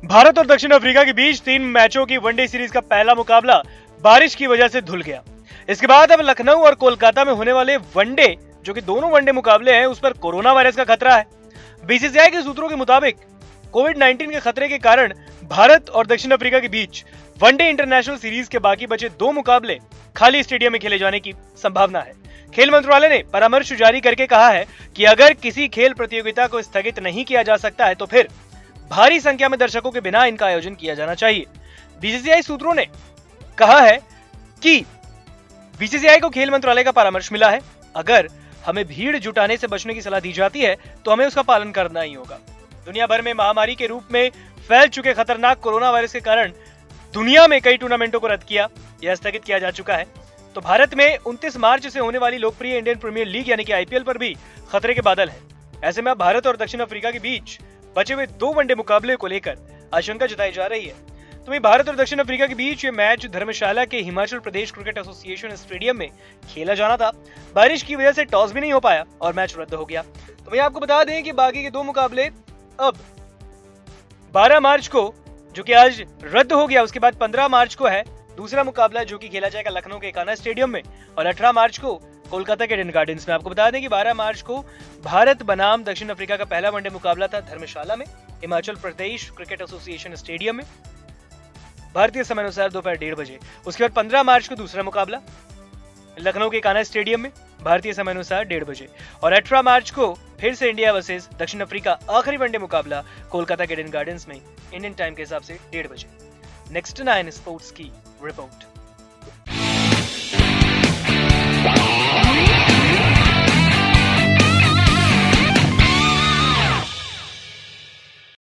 भारत और दक्षिण अफ्रीका के बीच 3 मैचों की वनडे सीरीज का पहला मुकाबला बारिश की वजह से धुल गया। इसके बाद अब लखनऊ और कोलकाता में होने वाले वनडे, जो कि दोनों वनडे मुकाबले हैं, उस पर कोरोना वायरस का खतरा है। बीसीसीआई के सूत्रों के मुताबिक कोविड-19 के खतरे के कारण भारत और दक्षिण अफ्रीका के बीच वनडे इंटरनेशनल सीरीज के बाकी बचे 2 मुकाबले खाली स्टेडियम में खेले जाने की संभावना है। खेल मंत्रालय ने परामर्श जारी करके कहा है कि अगर किसी खेल प्रतियोगिता को स्थगित नहीं किया जा सकता है तो फिर भारी संख्या में दर्शकों के बिना इनका आयोजन किया जाना चाहिए। बीसीसीआई सूत्रों ने कहा है कि बीसीसीआई को खेल मंत्रालय का परामर्श मिला है। अगर हमें भीड़ जुटाने से बचने की सलाह दी जाती है तो हमें उसका पालन करना ही होगा। दुनिया भर में महामारी के रूप में फैल चुके खतरनाक कोरोना वायरस के कारण दुनिया में कई टूर्नामेंटों को रद्द किया या स्थगित किया जा चुका है। तो भारत में 29 मार्च से होने वाली लोकप्रिय इंडियन प्रीमियर लीग यानी कि आईपीएल पर भी खतरे के बादल हैं। ऐसे में अब भारत और दक्षिण अफ्रीका के बीच बचे हुए 2 वनडे मुकाबले को लेकर आशंका जताई जा रही है। तो वहीं भारत और दक्षिण अफ्रीका के बीच ये मैच धर्मशाला के Himachal Pradesh cricket association stadium में खेला जाना था। बारिश की वजह से टॉस भी नहीं हो पाया और मैच रद्द हो गया। तो वहीं आपको बता दें कि बाकी के 2 मुकाबले अब 12 मार्च को, जो कि आज रद्द हो गया, उसके बाद 15 मार्च को है दूसरा मुकाबला, जो कि खेला जाएगा लखनऊ के कान्हा स्टेडियम में, और 18 मार्च को कोलकाता के ईडन गार्डन्स में। आपको बता दें कि 12 मार्च को भारत बनाम दक्षिण अफ्रीका का पहला वनडे मुकाबला था धर्मशाला में Himachal Pradesh cricket association stadium में, भारतीय समय अनुसार दोपहर 1:30 बजे। उसके बाद 15 मार्च को दूसरा मुकाबला लखनऊ के कान्हा स्टेडियम में भारतीय समय अनुसार 1:30 बजे, और 18 मार्च को फिर से इंडिया वर्सेस दक्षिण अफ्रीका आखिरी वनडे मुकाबला कोलकाता के ईडन गार्डन्स में इंडियन टाइम के हिसाब से 1:30 बजे। नेक्स्ट 9 स्पोर्ट्स की रिपोर्ट।